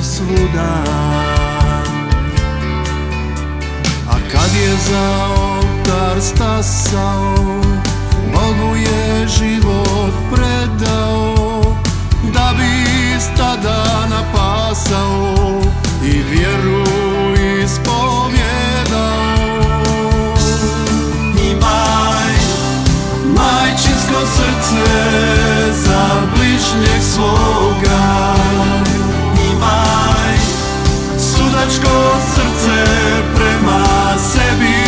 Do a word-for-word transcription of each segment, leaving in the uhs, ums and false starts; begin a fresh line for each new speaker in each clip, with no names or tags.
svuda. A kad je za oltar stasao, Bogu je život predao, da bi stada napasao i vjeru ispovjedao. Imaj majčinsko srce za bližnjeg svoga, imaj sudačko srce prema sebi,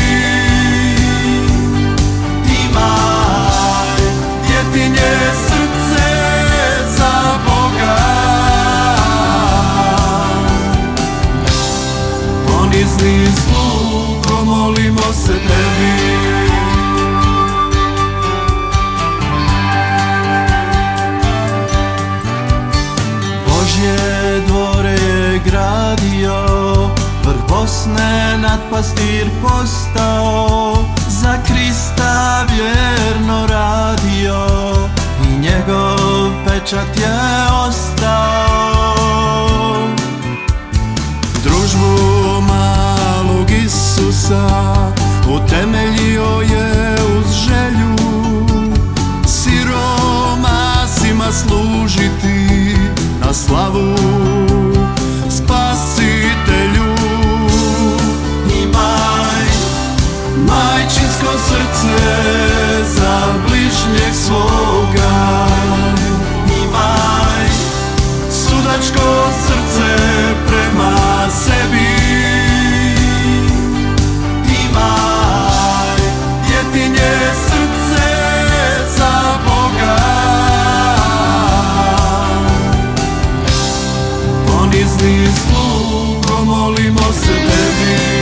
imaj djetinje srce za Boga. Ponizni slugo, molimo se tebi. Božje dvore je gradio, vrh Bosne nadpastir postao, za Krista vjerno radio i njegov pečat je ostao. Družbu malog Isusa utemeljio je uz želju siromasima služiti na slavu Spasitelju. Imaj majčinsko srce za bližnjeg svoga, imaj sudačko srce prema sebi, imaj djetinje srce za Boga. Ponizni slugo, molimo se tebi.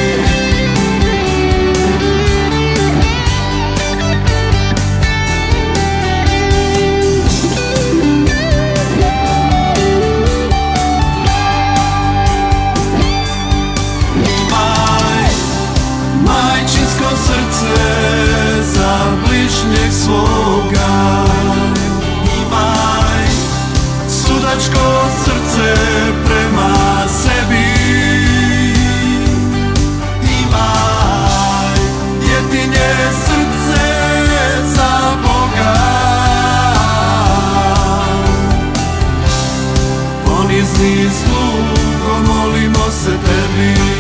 Svoga, imaj sudačko srce prema sebi, imaj djetinje srce za Boga. Ponizni slugo, molimo se tebi.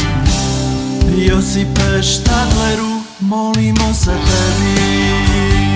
Josipe Štadleru, molimo se tebi.